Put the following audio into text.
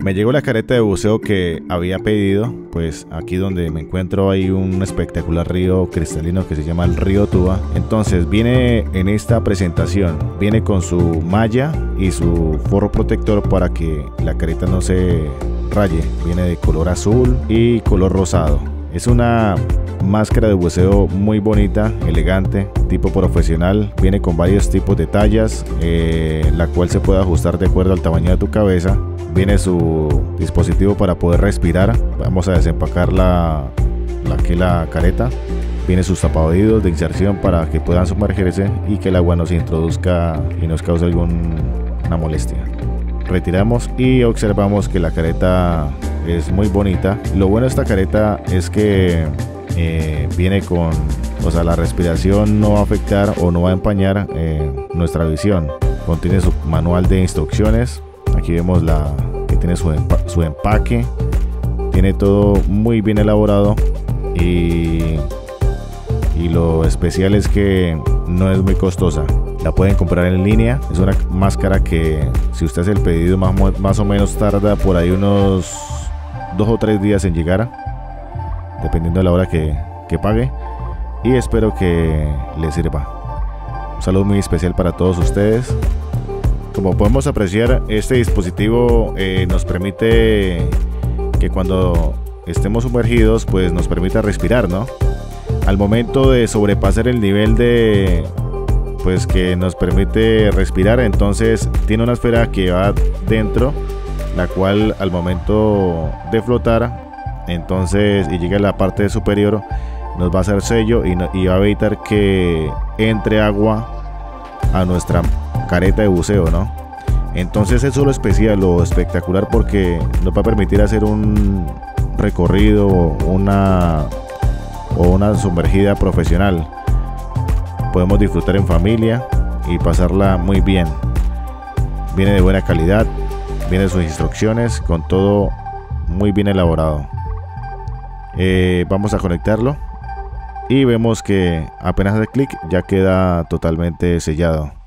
Me llegó la careta de buceo que había pedido. Pues aquí donde me encuentro hay un espectacular río cristalino que se llama el río Tuba. Entonces viene en esta presentación, viene con su malla y su forro protector para que la careta no se raye. Viene de color azul y color rosado. Es una máscara de buceo muy bonita, elegante, tipo profesional. Viene con varios tipos de tallas, la cual se puede ajustar de acuerdo al tamaño de tu cabeza. Viene su dispositivo para poder respirar. Vamos a desempacar la careta. Viene sus tapaoídos de inserción para que puedan sumergirse y que el agua no se introduzca y nos cause alguna molestia. Retiramos y observamos que la careta es muy bonita. Lo bueno de esta careta es que viene con, o sea, la respiración no va a afectar o no va a empañar nuestra visión. Contiene su manual de instrucciones. Aquí vemos que tiene su empaque. Tiene todo muy bien elaborado y lo especial es que no es muy costosa. La pueden comprar en línea. Es una máscara que, si usted hace el pedido, más o menos tarda por ahí unos 2 o 3 días en llegar, dependiendo de la hora que pague. Y espero que les sirva. Un saludo muy especial para todos ustedes. Como podemos apreciar, este dispositivo nos permite que cuando estemos sumergidos, pues nos permita respirar, ¿no? Al momento de sobrepasar el nivel pues que nos permite respirar, entonces tiene una esfera que va dentro, la cual al momento de flotar, entonces y llega a la parte superior, nos va a hacer sello y va a evitar que entre agua a nuestra careta de buceo, ¿no? Entonces eso es lo especial, lo espectacular, porque nos va a permitir hacer un recorrido o una sumergida profesional. Podemos disfrutar en familia y pasarla muy bien. Viene de buena calidad, viene sus instrucciones, con todo muy bien elaborado. Vamos a conectarlo y vemos que apenas hace clic ya queda totalmente sellado.